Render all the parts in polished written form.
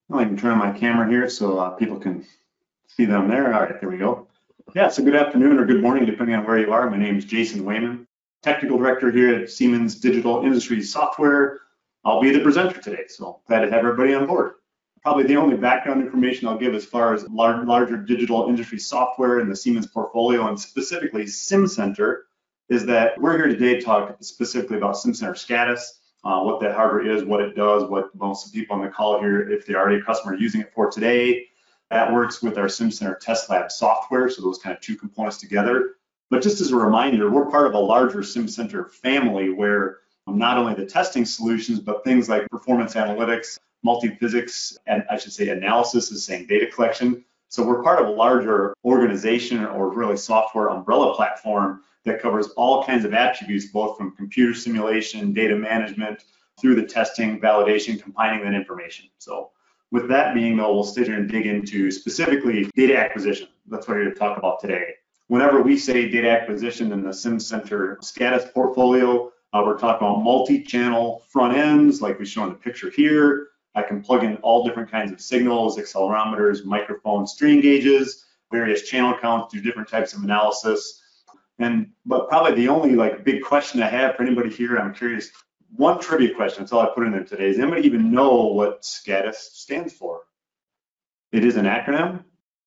I can turn on my camera here so people can see them there. All right, there we go. Yeah, so good afternoon or good morning, depending on where you are. My name is Jason Wayman, Technical Director here at Siemens Digital Industries Software. I'll be the presenter today, so glad to have everybody on board. Probably the only background information I'll give as far as larger digital industry software in the Siemens portfolio, and specifically SimCenter, is that we're here today to talk specifically about SimCenter SCADAS, what that hardware is, what it does, what most people on the call here, if they're already a customer, are using it for today. That works with our SimCenter Test Lab software, so those kind of two components together. But just as a reminder, we're part of a larger SimCenter family where not only the testing solutions, but things like performance analytics, multi-physics, and I should say analysis is saying data collection. So we're part of a larger organization or really software umbrella platform that covers all kinds of attributes, both from computer simulation, data management, through the testing, validation, combining that information. So with that being though, we'll sit here and dig into specifically data acquisition. That's what we're here to talk about today. Whenever we say data acquisition in the SimCenter SCADAS portfolio, we're talking about multi-channel front ends, like we show in the picture here. I can plug in all different kinds of signals, accelerometers, microphones, strain gauges, various channel counts, do different types of analysis. But probably the only big question I have for anybody here, I'm curious, one trivia question, that's all I put in there today. Does anybody even know what SCADAS stands for? It is an acronym.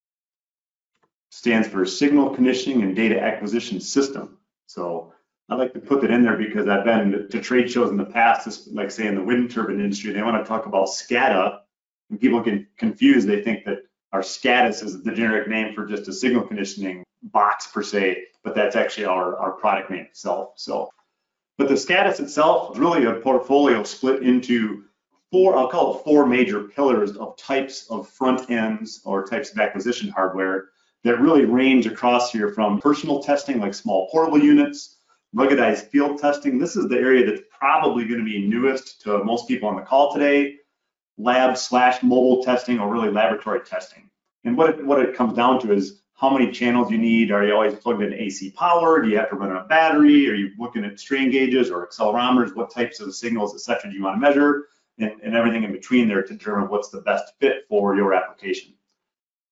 Stands for Signal Conditioning and Data Acquisition System. So I like to put that in there because I've been to trade shows in the past, like say in the wind turbine industry, they want to talk about SCADA, and people get confused. They think that our SCADAS is the generic name for just a signal conditioning box per se, but that's actually our product name itself. But the SCADAS itself is really a portfolio split into I'll call it four major pillars of types of front ends or types of acquisition hardware that really range across here from personal testing, like small portable units, ruggedized field testing. This is the area that's probably going to be newest to most people on the call today, lab/mobile testing, or really laboratory testing. And what it comes down to is how many channels you need. Are you always plugged in AC power? Do you have to run on a battery? Are you looking at strain gauges or accelerometers? What types of signals, et cetera, do you want to measure? And everything in between there to determine what's the best fit for your application.